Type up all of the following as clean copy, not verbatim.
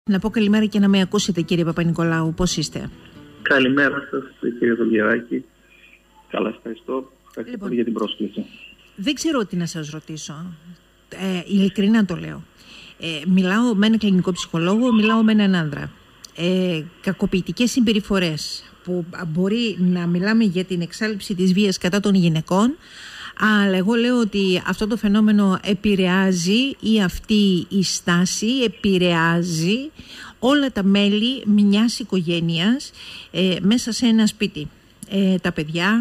Να πω καλημέρα και να με ακούσετε, κύριε Παπα-Νικολάου. Πώς είστε? Καλημέρα σας, κύριε Δουλγεράκη. Καλά, ευχαριστώ. Ευχαριστώ πολύ για την πρόσκληση. Δεν ξέρω τι να σας ρωτήσω. Ειλικρινά το λέω. Μιλάω με έναν κλινικό ψυχολόγο, μιλάω με έναν άνδρα. Κακοποιητικές συμπεριφορές που μπορεί να μιλάμε για την εξάλειψη της βίας κατά των γυναικών, αλλά εγώ λέω ότι αυτό το φαινόμενο επηρεάζει, ή αυτή η στάση επηρεάζει όλα τα μέλη μιας οικογένειας μέσα σε ένα σπίτι. Τα παιδιά,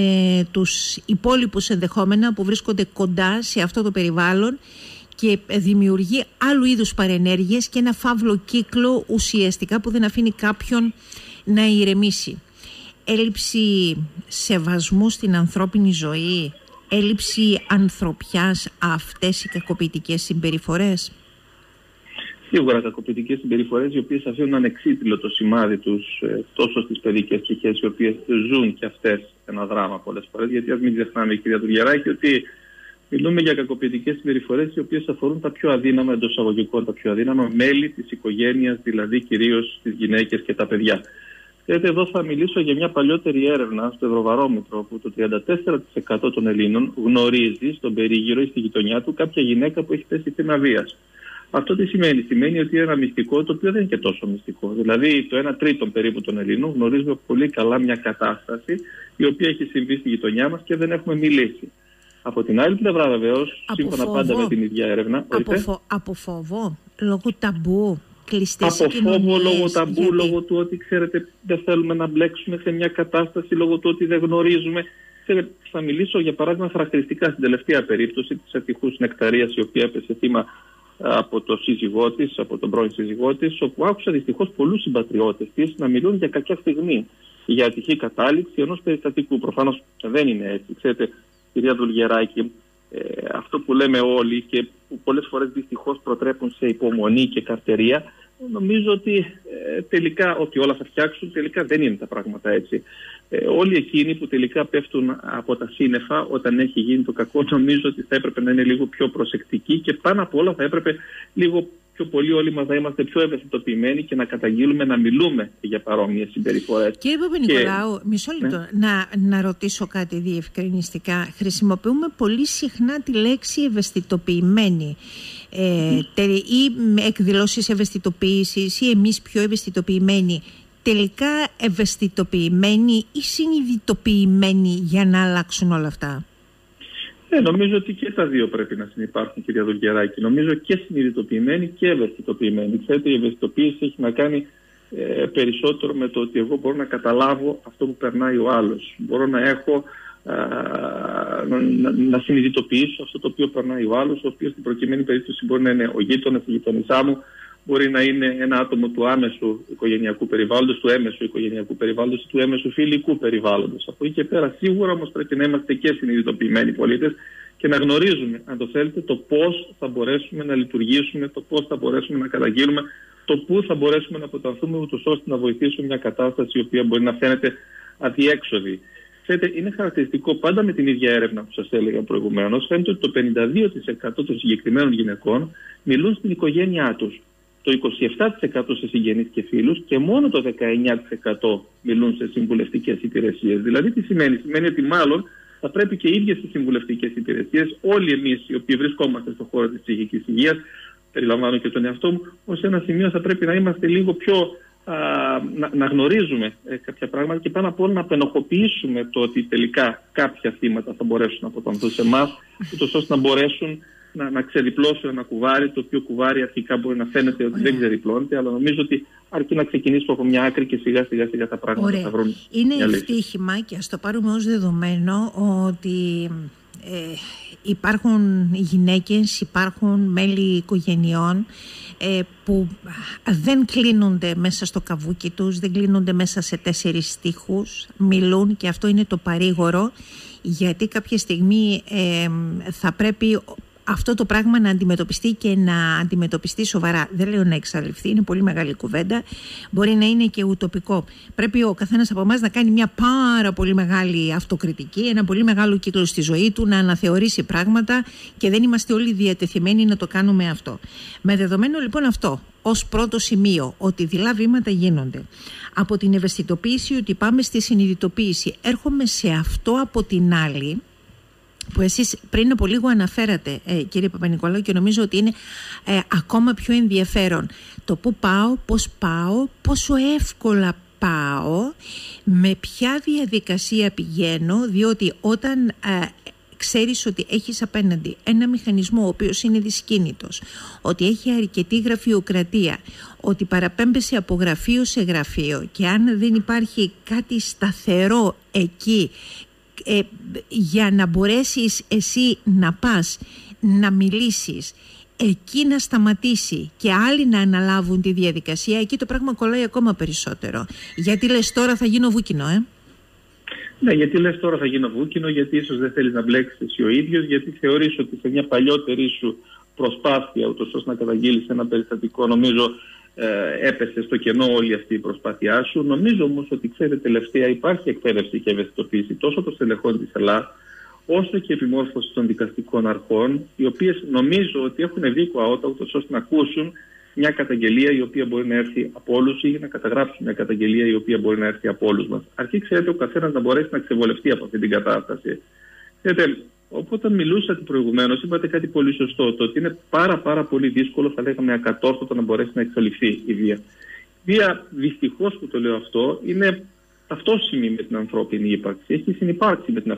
τους υπόλοιπους ενδεχόμενα που βρίσκονται κοντά σε αυτό το περιβάλλον, και δημιουργεί άλλου είδους παρενέργειες και ένα φαύλο κύκλο ουσιαστικά που δεν αφήνει κάποιον να ηρεμήσει. Έλλειψη σεβασμού στην ανθρώπινη ζωή, έλλειψη ανθρωπιάς αυτές οι κακοποιητικές συμπεριφορές. Σίγουρα κακοποιητικές συμπεριφορές, οι οποίες αφήνουν ανεξίτηλο το σημάδι τους τόσο στις παιδικές ψυχές, οι οποίες ζουν και αυτές ένα δράμα πολλές φορές. Γιατί ας μην ξεχνάμε, κυρία Δουλγεράκη, ότι μιλούμε για κακοποιητικές συμπεριφορές οι οποίες αφορούν τα πιο αδύναμα, εντός εισαγωγικών, τα πιο αδύναμα μέλη της οικογένειας, δηλαδή κυρίως τις γυναίκες και τα παιδιά. Γιατί εδώ θα μιλήσω για μια παλιότερη έρευνα στο Ευρωβαρόμετρο, που το 34% των Ελλήνων γνωρίζει στον περίγυρο ή στη γειτονιά του κάποια γυναίκα που έχει πέσει θύμα βίας. Αυτό τι σημαίνει? Σημαίνει ότι είναι ένα μυστικό το οποίο δεν είναι και τόσο μυστικό. Δηλαδή, το 1 τρίτο περίπου των Ελλήνων γνωρίζουμε πολύ καλά μια κατάσταση η οποία έχει συμβεί στη γειτονιά μας και δεν έχουμε μιλήσει. Από την άλλη πλευρά, βεβαίως, σύμφωνα πάντα με την ίδια έρευνα. Από φόβο, λόγω ταμπού. Από φόβο, λόγω ταμπού, γιατί... λόγω του ότι, ξέρετε, δεν θέλουμε να μπλέξουμε σε μια κατάσταση, λόγω του ότι δεν γνωρίζουμε. Ξέρετε, θα μιλήσω για παράδειγμα χαρακτηριστικά στην τελευταία περίπτωση της ατυχούς Νεκταρίας, η οποία έπεσε θύμα από το σύζυγό της, από τον πρώην σύζυγό της, όπου άκουσα δυστυχώς πολλούς συμπατριώτες της να μιλούν για κακιά στιγμή, για ατυχή κατάληξη ενός περιστατικού. Προφανώς δεν είναι έτσι. Ξέρετε, κυρία Δουλγεράκη, αυτό που λέμε όλοι και που πολλές φορές δυστυχώς προτρέπουν σε υπομονή και καρτερία, νομίζω ότι τελικά ότι όλα θα φτιάξουν, τελικά δεν είναι τα πράγματα έτσι. Όλοι εκείνοι που τελικά πέφτουν από τα σύννεφα όταν έχει γίνει το κακό, νομίζω ότι θα έπρεπε να είναι λίγο πιο προσεκτικοί και πάνω απ' όλα θα έπρεπε λίγο πιο πολύ όλοι μας να είμαστε πιο ευαισθητοποιημένοι και να καταγγείλουμε, να μιλούμε για παρόμοιες συμπεριφορές. Κύριε Παπα-Νικολάου, μισό λεπτό, να ρωτήσω κάτι διευκρινιστικά. Χρησιμοποιούμε πολύ συχνά τη λέξη ευαισθητοποιημένη ή εκδηλώσεις ευαισθητοποίησης ή εμείς πιο ευαισθητοποιημένοι. Τελικά ευαισθητοποιημένοι ή συνειδητοποιημένοι για να αλλάξουν όλα αυτά? Νομίζω ότι και τα δύο πρέπει να συνυπάρχουν, κυρία Δουλγεράκη. Νομίζω και συνειδητοποιημένοι και ευαισθητοποιημένοι. Ξέρετε, η ευαισθητοποίηση έχει να κάνει περισσότερο με το ότι εγώ μπορώ να καταλάβω αυτό που περνάει ο άλλος. Μπορώ να έχω να συνειδητοποιήσω αυτό το οποίο περνάει ο άλλος, ο οποίος στην προκειμένη περίπτωση μπορεί να είναι ο γείτονας, η γειτονισά μου, μπορεί να είναι ένα άτομο του άμεσου οικογενειακού περιβάλλοντος, του έμεσου οικογενειακού περιβάλλοντος ή του έμεσου φιλικού περιβάλλοντος. Από εκεί και πέρα, σίγουρα όμως πρέπει να είμαστε και συνειδητοποιημένοι πολίτες και να γνωρίζουμε, αν το θέλετε, το πώς θα μπορέσουμε να λειτουργήσουμε, το πώς θα μπορέσουμε να καταγγείλουμε, το πού θα μπορέσουμε να αποτανθούμε, ούτως ώστε να βοηθήσουμε μια κατάσταση η οποία μπορεί να φαίνεται αδιέξοδη. Ξέρετε, είναι χαρακτηριστικό πάντα με την ίδια έρευνα που σας έλεγα προηγουμένως, φαίνεται ότι το 52% των συγκεκριμένων γυναικών μιλούν στην οικογένειά τους. Το 27% σε συγγενείς και φίλους και μόνο το 19% μιλούν σε συμβουλευτικές υπηρεσίες. Δηλαδή τι σημαίνει? Σημαίνει ότι μάλλον θα πρέπει και οι ίδιες οι συμβουλευτικές υπηρεσίες, όλοι εμείς οι οποίοι βρισκόμαστε στον χώρο της ψυχικής υγείας, περιλαμβάνω και τον εαυτό μου, ως ένα σημείο θα πρέπει να είμαστε λίγο πιο να γνωρίζουμε κάποια πράγματα και πάνω απ' όλα να απενοχοποιήσουμε το ότι τελικά κάποια θύματα θα μπορέσουν να αποτανθούν σε εμάς, ούτως ώστε να μπορέσουν να ξεδιπλώσουν ένα κουβάρι, το οποίο κουβάρι αρχικά μπορεί να φαίνεται ότι δεν ξεδιπλώνεται, αλλά νομίζω ότι αρκεί να ξεκινήσουμε από μια άκρη και σιγά σιγά τα πράγματα θα βρουν. Είναι ευτύχημα και ας το πάρουμε ως δεδομένο ότι υπάρχουν γυναίκες, υπάρχουν μέλη οικογενειών που δεν κλείνονται μέσα στο καβούκι τους, δεν κλείνονται μέσα σε 4 στίχους, μιλούν, και αυτό είναι το παρήγορο, γιατί κάποια στιγμή θα πρέπει αυτό το πράγμα να αντιμετωπιστεί και να αντιμετωπιστεί σοβαρά. Δεν λέω να εξαλειφθεί, είναι πολύ μεγάλη κουβέντα. Μπορεί να είναι και ουτοπικό. Πρέπει ο καθένας από εμάς να κάνει μια πάρα πολύ μεγάλη αυτοκριτική, ένα πολύ μεγάλο κύκλο στη ζωή του, να αναθεωρήσει πράγματα και δεν είμαστε όλοι διατεθειμένοι να το κάνουμε αυτό. Με δεδομένο λοιπόν αυτό, ως πρώτο σημείο, ότι δειλά βήματα γίνονται. Από την ευαισθητοποίηση ότι πάμε στη συνειδητοποίηση. Έρχομαι σε αυτό από την άλλη, που εσείς πριν από λίγο αναφέρατε, κύριε Παπα-Νικολάου, και νομίζω ότι είναι ακόμα πιο ενδιαφέρον. Το πού πάω, πώς πάω, πόσο εύκολα πάω, με ποια διαδικασία πηγαίνω, διότι όταν ξέρεις ότι έχεις απέναντι ένα μηχανισμό ο οποίος είναι δυσκίνητος, ότι έχει αρκετή γραφειοκρατία, ότι παραπέμπεσαι από γραφείο σε γραφείο και αν δεν υπάρχει κάτι σταθερό εκεί για να μπορέσεις εσύ να πας να μιλήσεις, εκεί να σταματήσει και άλλοι να αναλάβουν τη διαδικασία, εκεί το πράγμα κολλάει ακόμα περισσότερο. Γιατί λες τώρα θα γίνω βούκινο, Ναι, γιατί λες τώρα θα γίνω βούκινο, γιατί ίσως δεν θέλεις να μπλέξεις εσύ ο ίδιος, γιατί θεωρείς ότι σε μια παλιότερη σου προσπάθεια, ούτως ώστε να καταγγείλεις ένα περιστατικό, νομίζω έπεσε στο κενό όλη αυτή η προσπάθειά σου. Νομίζω όμως ότι, ξέρετε, τελευταία υπάρχει εκπαίδευση και ευαισθητοποίηση τόσο των στελεχών της ΕΛΑ, όσο και επιμόρφωση των δικαστικών αρχών, οι οποίες νομίζω ότι έχουν δίκο αότα, ούτως ώστε να ακούσουν μια καταγγελία η οποία μπορεί να έρθει από όλους ή να καταγράψουν μια καταγγελία η οποία μπορεί να έρθει από όλους μας. Αρκεί, ξέρετε, ο καθένας να μπορέσει να ξεβολευτεί από αυτή την κατάσταση. Ξέρετε, όταν μιλούσατε προηγουμένως, είπατε κάτι πολύ σωστό, το ότι είναι πάρα πολύ δύσκολο, θα λέγαμε ακατόρθωτο, να μπορέσει να εξαλειφθεί η βία. Η βία, δυστυχώς που το λέω αυτό, είναι ταυτόσιμη με την ανθρώπινη ύπαρξη. Έχει συνυπάρξει με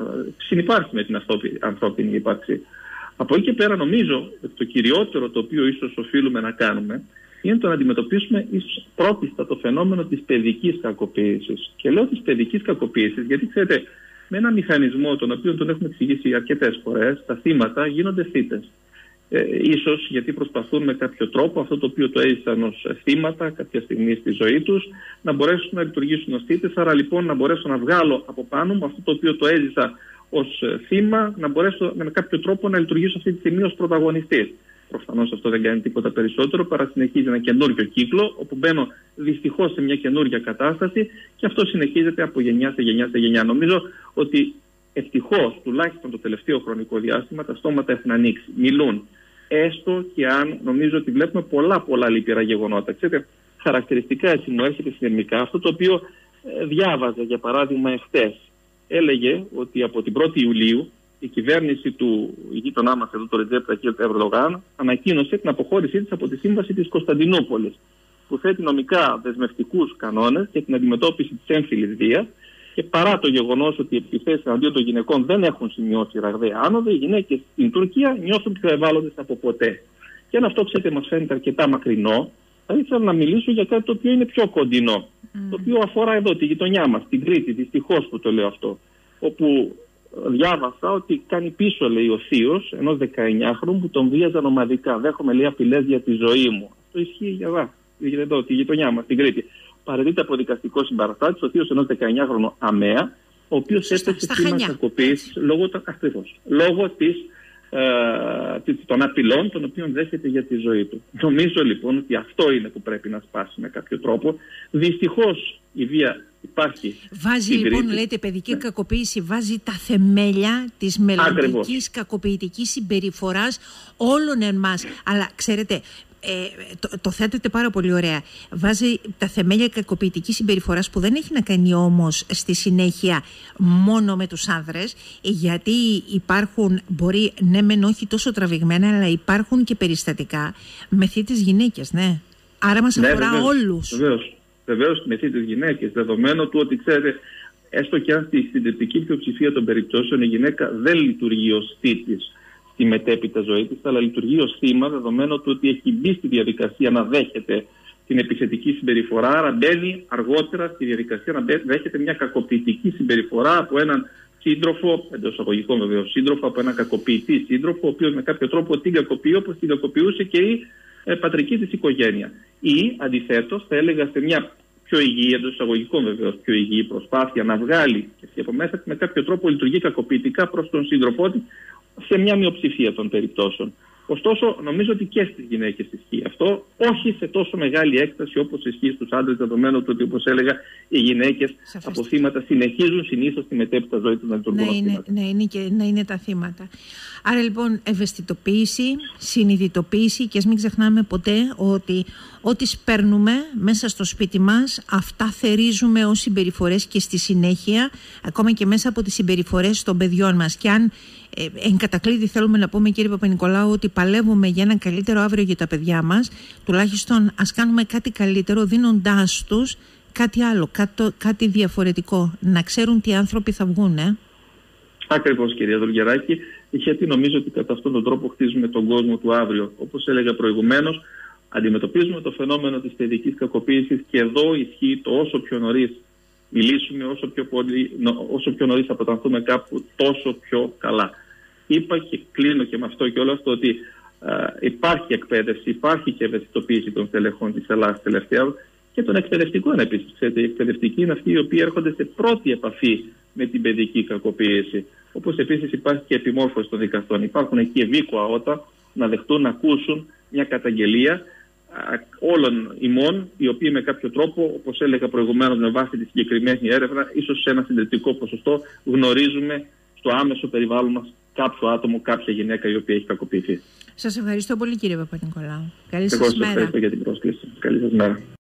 την ανθρώπινη ύπαρξη. Από εκεί και πέρα νομίζω ότι το κυριότερο το οποίο ίσως οφείλουμε να κάνουμε είναι το να αντιμετωπίσουμε ίσως πρώτιστα το φαινόμενο της παιδικής κακοποίησης. Και λέω της παιδικής κακοποίησης γιατί, ξέρετε, με ένα μηχανισμό τον οποίο τον έχουμε εξηγήσει αρκετές φορές, τα θύματα γίνονται θύτες. Ίσως γιατί προσπαθούν με κάποιο τρόπο αυτό το οποίο το έζησαν ως θύματα κάποια στιγμή στη ζωή τους να μπορέσουν να λειτουργήσουν ως θύτες. Άρα λοιπόν να μπορέσω να βγάλω από πάνω μου αυτό το οποίο το έζησα ως θύμα, να μπορέσω με κάποιο τρόπο να λειτουργήσω αυτή τη στιγμή ως πρωταγωνιστής. Προφανώς αυτό δεν κάνει τίποτα περισσότερο παρά συνεχίζει ένα καινούριο κύκλο, όπου μπαίνω δυστυχώς σε μια καινούργια κατάσταση και αυτό συνεχίζεται από γενιά σε γενιά σε γενιά. Νομίζω ότι ευτυχώς, τουλάχιστον το τελευταίο χρονικό διάστημα, τα στόματα έχουν ανοίξει. Μιλούν. Έστω και αν νομίζω ότι βλέπουμε πολλά λυπηρά γεγονότα. Ξέρετε, χαρακτηριστικά έτσι μου έρχεται συνειρμικά αυτό το οποίο διάβαζα για παράδειγμα εχθές. Έλεγε ότι από την 1η Ιουλίου η κυβέρνηση του γείτονά μας εδώ, το Ρετζέπ Ταγιπ Ερντογάν, ανακοίνωσε την αποχώρησή της από τη Σύμβαση της Κωνσταντινούπολης, που θέτει νομικά δεσμευτικούς κανόνες για την αντιμετώπιση της έμφυλης βίας. Και παρά το γεγονός ότι οι επιθέσεις εναντίον των γυναικών δεν έχουν σημειώσει ραγδαία άνοδο, οι γυναίκες στην Τουρκία νιώθουν πιο ευάλωτες από ποτέ. Και αν αυτό, ξέρετε, μας φαίνεται αρκετά μακρινό, θα ήθελα να μιλήσω για κάτι το οποίο είναι πιο κοντινό. Το οποίο αφορά εδώ τη γειτονιά μας, την Κρήτη, δυστυχώς που το λέω αυτό. Όπου διάβασα ότι κάνει πίσω, λέει, ο θείος ενός 19χρονου που τον βίαζαν ομαδικά. Δέχομαι, λέει, απειλές για τη ζωή μου. Αυτό ισχύει για εδώ, τη γειτονιά μας, την Κρήτη. Παρετείται από δικαστικό συμπαραστάτη ο θείος ενός 19χρονου αμαία, ο οποίος έπεσε θύμα κακοποίησης λόγω των απειλών των οποίων δέχεται για τη ζωή του. Νομίζω λοιπόν ότι αυτό είναι που πρέπει να σπάσει με κάποιο τρόπο. Δυστυχώς η βία υπάρχει. Βάζει λοιπόν, λέτε, παιδική κακοποίηση, βάζει τα θεμέλια της μελλοντικής κακοποιητικής συμπεριφοράς όλων εμάς. Αλλά ξέρετε, το θέτετε πάρα πολύ ωραία. Βάζει τα θεμέλια κακοποιητικής συμπεριφοράς που δεν έχει να κάνει όμως στη συνέχεια μόνο με τους άνδρες, γιατί υπάρχουν, μπορεί ναι μεν όχι τόσο τραβηγμένα, αλλά υπάρχουν και περιστατικά με θύτες γυναίκες, ναι. Άρα μας αφορά όλους. Βεβαίως με θύτες γυναίκες, δεδομένου του ότι, ξέρετε, έστω και αν στη συντριπτική πλειοψηφία των περιπτώσεων η γυναίκα δεν λειτουργεί ως θύτης στη μετέπειτα ζωή της, αλλά λειτουργεί ως θύμα, δεδομένου του ότι έχει μπει στη διαδικασία να δέχεται την επιθετική συμπεριφορά, άρα μπαίνει αργότερα στη διαδικασία να δέχεται μια κακοποιητική συμπεριφορά από έναν σύντροφο, εντός εισαγωγικών βεβαίως σύντροφο, από έναν κακοποιητή σύντροφο, ο οποίος με κάποιο τρόπο την κακοποιεί όπως την κακοποιούσε και η πατρική της οικογένεια. Ή αντιθέτως, θα έλεγα σε μια πιο υγιή, εντός εισαγωγικών βεβαίως πιο υγιή προσπάθεια να βγάλει και από μέσα με κάποιο τρόπο λειτουργεί κακοποιητικά προς τον σύντροφό της, σε μια μειοψηφία των περιπτώσεων. Ωστόσο, νομίζω ότι και στις γυναίκες ισχύει αυτό, όχι σε τόσο μεγάλη έκταση όπως ισχύει στους άντρες, δεδομένου του ότι, όπως έλεγα, οι γυναίκες από θύματα συνεχίζουν συνήθως τη μετέπειτα ζωή τους να λειτουργούν ως θύματα. Να είναι τα θύματα. Άρα λοιπόν, ευαισθητοποίηση, συνειδητοποίηση, και ας μην ξεχνάμε ποτέ ότι ό,τι σπέρνουμε μέσα στο σπίτι μας, αυτά θερίζουμε ως συμπεριφορές και στη συνέχεια, ακόμα και μέσα από τις συμπεριφορές των παιδιών μας. Και αν εν κατακλείδη θέλουμε να πούμε, κύριε Παπα-Νικολάου, ότι παλεύουμε για ένα καλύτερο αύριο για τα παιδιά μας, τουλάχιστον ας κάνουμε κάτι καλύτερο δίνοντάς τους κάτι άλλο, κάτι διαφορετικό, να ξέρουν τι άνθρωποι θα βγουν. Ακριβώς, κυρία Δολγεράκη, γιατί νομίζω ότι κατά αυτόν τον τρόπο χτίζουμε τον κόσμο του αύριο. Όπως έλεγα προηγουμένως, αντιμετωπίζουμε το φαινόμενο της παιδικής κακοποίησης και εδώ ισχύει το όσο πιο νωρίς μιλήσουμε, όσο πιο νωρίς αποτανθούμε κάπου, τόσο πιο καλά. Είπα και κλείνω και με αυτό και όλο αυτό ότι υπάρχει εκπαίδευση, υπάρχει και ευαισθητοποίηση των στελεχών της Ελλάδας τελευταία και των εκπαιδευτικών επίσης. Ξέρετε, οι εκπαιδευτικοί είναι αυτοί οι οποίοι έρχονται σε πρώτη επαφή με την παιδική κακοποίηση. Όπως επίσης υπάρχει και επιμόρφωση των δικαστών. Υπάρχουν εκεί ευήκοα ότα να δεχτούν να ακούσουν μια καταγγελία όλων ημών, οι οποίοι με κάποιο τρόπο, όπως έλεγα προηγουμένως, με βάση τη συγκεκριμένη έρευνα, ίσως σε ένα συντριπτικό ποσοστό, γνωρίζουμε στο άμεσο περιβάλλον μας κάποιο άτομο, κάποια γυναίκα η οποία έχει κακοποιηθεί. Σας ευχαριστώ πολύ, κύριε Παπα-Νικολάου. Καλή σας μέρα. Σας ευχαριστώ για την πρόσκληση. Καλή σας μέρα.